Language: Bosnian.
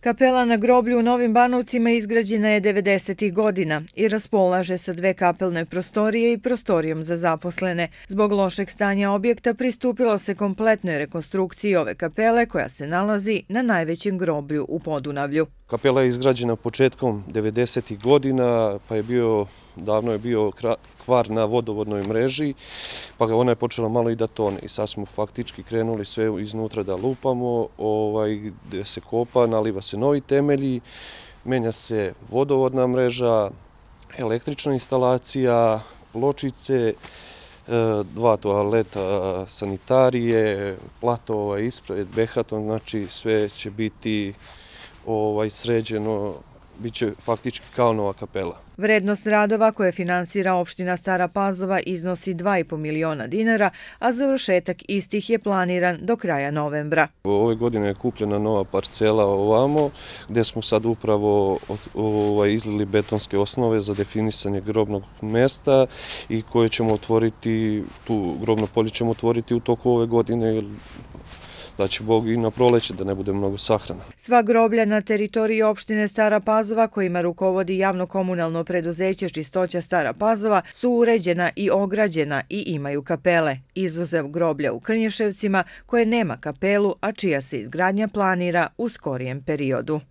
Kapela na groblju u Novim Banovcima izgrađena je 90. godina i raspolaže sa 2 kapelne prostorije i prostorijom za zaposlene. Zbog lošeg stanja objekta pristupilo se kompletnoj rekonstrukciji ove kapele koja se nalazi na najvećem groblju u Podunavlju. Kapela je izgrađena početkom 90. godina, pa davno je bio kvar na vodovodnoj mreži, pa ona je počela malo i da tone. I sad smo faktički krenuli sve iznutra da lupamo, gdje se kopa, naliva se novi temelji, menja se vodovodna mreža, električna instalacija, pločice, 2 toaleta sanitarije, platova ispred, behaton, znači sve će biti sređeno, bit će faktički kao nova kapela. Vrednost radova koje finansira opština Stara Pazova iznosi 2,5 miliona dinara, a završetak istih je planiran do kraja novembra. Ove godine je kupljena nova parcela ovamo, gdje smo sad upravo izlili betonske osnove za definisanje grobnog mesta i koje ćemo otvoriti, tu grobno polje ćemo otvoriti u toku ove godine, da će Bog i na proleće da ne bude mnogo sahrana. Sva groblja na teritoriji opštine Stara Pazova, kojima rukovodi javno-komunalno preduzeće Čistoća Stara Pazova, su uređena i ograđena i imaju kapele, izuzev groblja u Krnješevcima koje nema kapelu, a čija se izgradnja planira u skorijem periodu.